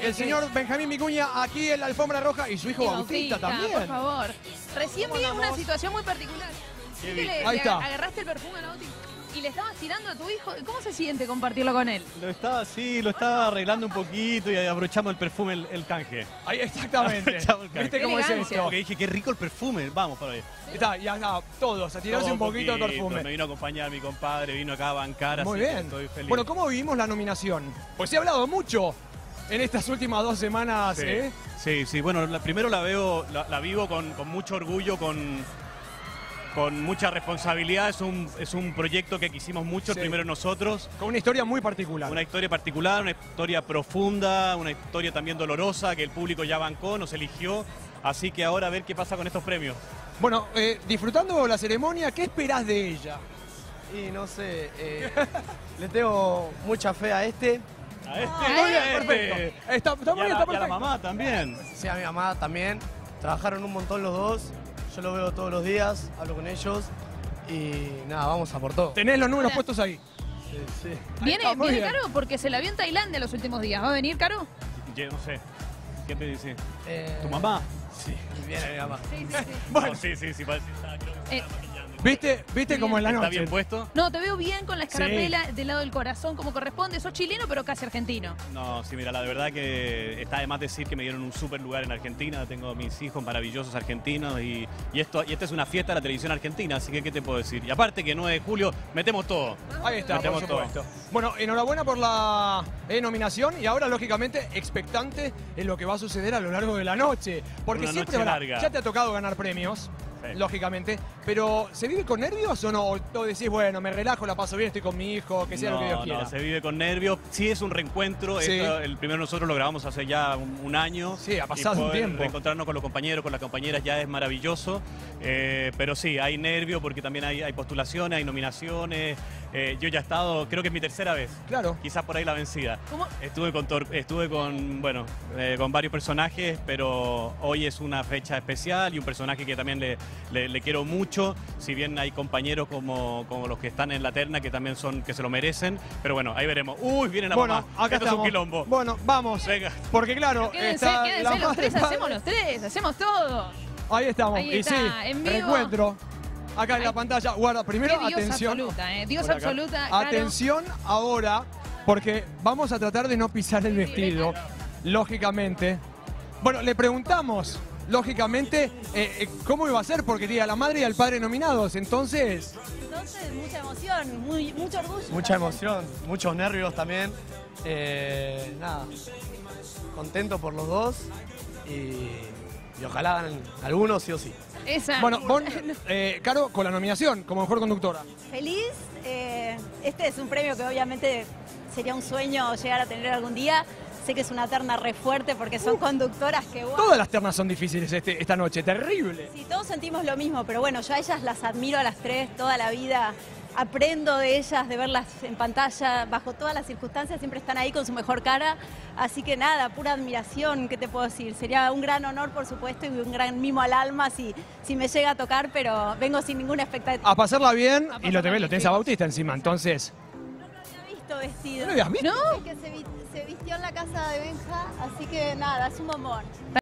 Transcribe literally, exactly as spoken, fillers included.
el señor Benjamín Vicuña aquí en la alfombra roja y su hijo Y Bautista, también. Por favor. Recién vi ¿Cómo una andamos? situación muy particular. ¿Qué ¿Viste? Le, Ahí le está. agarraste el perfume a Bauti y le estabas tirando a tu hijo. ¿Cómo se siente compartirlo con él? Lo estaba, sí, lo estaba arreglando un poquito y abrochamos el perfume, el, el canje. Ahí, exactamente. Aprovechamos el canje. ¿Viste cómo es Elegancia. esto? Porque dije, qué rico el perfume, vamos para ahí. Está, y acá, todos, a tirarse Todo un poquito de Me perfume. vino a acompañar mi compadre, vino acá a bancar, Muy así que bien. estoy feliz. Bueno, ¿cómo vivimos la nominación? Pues se ha hablado mucho en estas últimas dos semanas, sí, ¿eh? sí, sí, bueno, la- primero la veo, la, la vivo con, con mucho orgullo, con, con mucha responsabilidad. Es un, es un proyecto que quisimos mucho, Sí. primero nosotros. Con una historia muy particular. Una historia particular, una historia profunda, una historia también dolorosa que el público ya bancó, nos eligió. Así que ahora a ver qué pasa con estos premios. Bueno, eh, disfrutando la ceremonia, ¿qué esperás de ella? Y no sé, eh, le tengo mucha fe a este. A este, Muy bien, a este. perfecto. Está, está Y muy a bien, la, está y a la perfecto. mamá también. Sí, a mi mamá también. Trabajaron un montón los dos. Yo los veo todos los días, hablo con ellos. Y nada, vamos a por todo. Tenés los números Hola. puestos ahí. Sí, sí. ¿Viene, está, muy viene bien. Caro? Porque se la vio en Tailandia los últimos días. ¿Va a venir Caro? Yo no sé. ¿Qué te dice? Eh, ¿Tu mamá? Sí, viene mi mamá. Sí, sí, sí. Bueno, No, sí, sí, sí, parece que está, creo que se Eh, está maquillando. ¿viste, viste cómo es la ¿Está noche? bien puesto? No, te veo bien con la escarapela del lado del corazón, como corresponde. Sos chileno, pero casi argentino. No, sí, mira, la verdad que está de más decir que me dieron un súper lugar en Argentina. Tengo mis hijos maravillosos argentinos y, y esto y esta es una fiesta de la televisión argentina, así que ¿qué te puedo decir? Y aparte que nueve de julio metemos todo. Ahí está, por Metemos todo. supuesto. Bueno, enhorabuena por la eh, nominación y ahora, lógicamente, expectante en lo que va a suceder a lo largo de la noche. Porque Una siempre noche habrá- larga. ya te ha tocado ganar premios, Sí. lógicamente, pero ¿se vive con nervios o no? ¿O tú decís, bueno, me relajo, la paso bien, estoy con mi hijo, que sea no, lo que Dios quiera? No, se vive con nervios. Sí es un reencuentro. Sí. Esto, el primero nosotros lo grabamos hace ya un, un año. Sí, ha pasado Y un poder tiempo. Reencontrarnos con los compañeros, con las compañeras ya es maravilloso. Eh, pero sí, hay nervios porque también hay, hay postulaciones, hay nominaciones. Eh, yo ya he estado, creo que es mi tercera vez. Claro. Quizás por ahí la vencida. ¿Cómo? Estuve con, Tor- estuve con, bueno, eh, con varios personajes, pero hoy es una fecha especial y un personaje que también le, le- le quiero mucho. Si bien hay compañeros como, como los que están en la terna que también son, que se lo merecen. Pero bueno, ahí veremos. Uy, viene la Bueno, mamá. acá Esto es estamos. un quilombo. Bueno, vamos. Venga. Porque claro, Quédense, está quédense la los madre, tres, padre. hacemos los tres, hacemos todo. Ahí estamos. Ahí y está, sí, en vivo. reencuentro. Acá en la Ay. pantalla. Guarda, primero, Qué diosa atención. absoluta, ¿eh? Diosa Por acá. absoluta, Caro. Atención ahora, porque vamos a tratar de no pisar el vestido, lógicamente. Bueno, le preguntamos, lógicamente, eh, eh, cómo iba a ser, porque tiene a la madre y al padre nominados. Entonces, Entonces, mucha emoción, muy, mucho orgullo. Mucha también. emoción, muchos nervios también. Eh, nada, contento por los dos y, y ojalá ganen algunos sí o sí. Esa. bueno, Bon, eh, Caro, con la nominación como mejor conductora. Feliz, eh, este es un premio que obviamente sería un sueño llegar a tener algún día. Sé que es una terna re fuerte porque son conductoras que, wow, Todas las ternas son difíciles este- esta noche, terrible. sí, todos sentimos lo mismo, pero bueno, yo a ellas las admiro a las tres toda la vida. Aprendo de ellas, de verlas en pantalla, bajo todas las circunstancias, siempre están ahí con su mejor cara. Así que nada, pura admiración, ¿qué te puedo decir? Sería un gran honor, por supuesto, y un gran mimo al alma si, si me llega a tocar, pero vengo sin ninguna expectativa. A pasarla bien, A y lo, te pasarla ves, lo bien, tenés sí. a Bautista encima, entonces. No lo había visto vestido. ¿No lo habías visto? ¿No? Que se, vi- se vistió en la casa de Benja, así que nada, es un bombón.